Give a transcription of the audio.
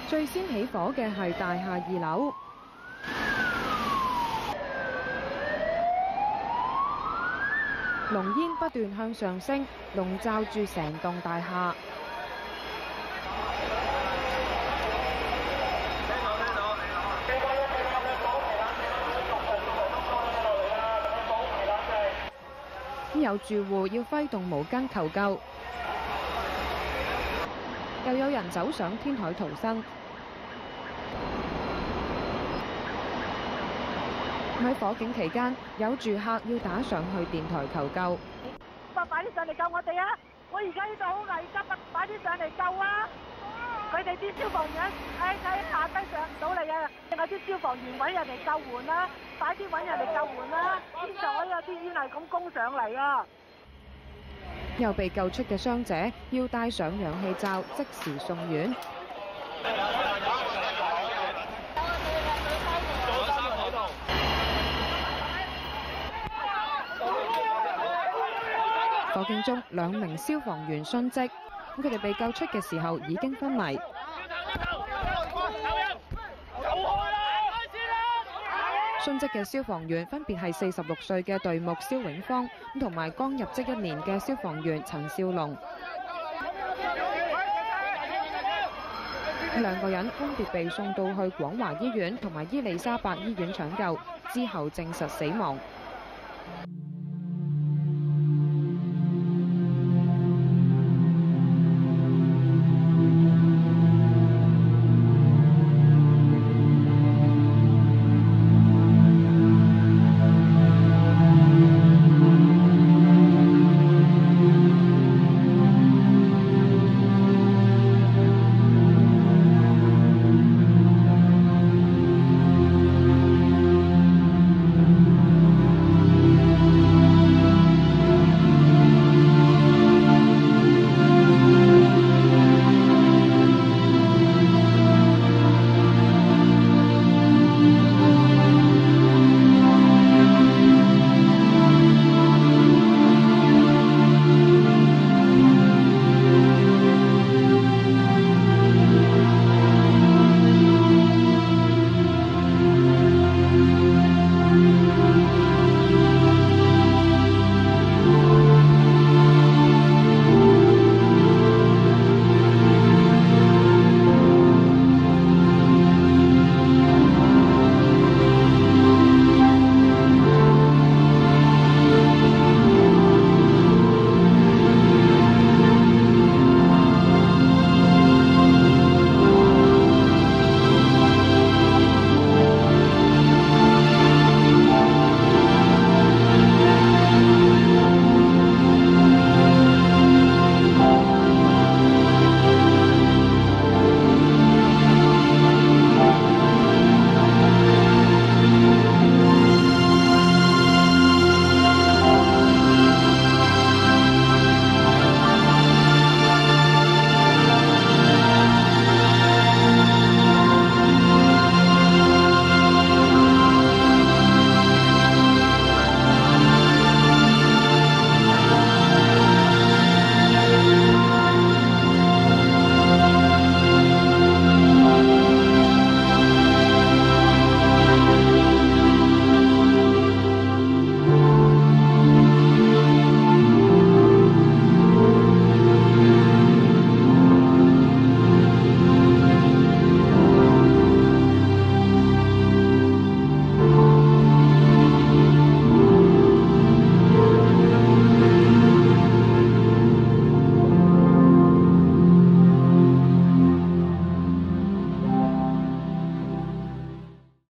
最先起火嘅係大廈2樓，濃煙不斷向上升，籠罩住成棟大廈。有住戶要揮動毛巾求救，又有人走上天台逃生。喺火警期間，有住客要打上去電台求救。 快啲上嚟救我哋啊！我而家呢度好危急啊！快啲上嚟救啊！佢哋啲消防員喺下低上唔到嚟啊！有啲消防員揾人嚟救援啦！快啲揾人嚟救援啦！天台有啲煙係咁攻上嚟啊！ 又被救出嘅傷者要戴上氧氣罩，即時送院。火警中2名消防員殉職，佢哋被救出嘅時候已經昏迷。殉職嘅消防員分別係46歲嘅隊目蕭永芳，同埋剛入職1年嘅消防員陳少龍。2個人分別被送到去廣華醫院同埋伊利沙伯醫院搶救，之後證實死亡。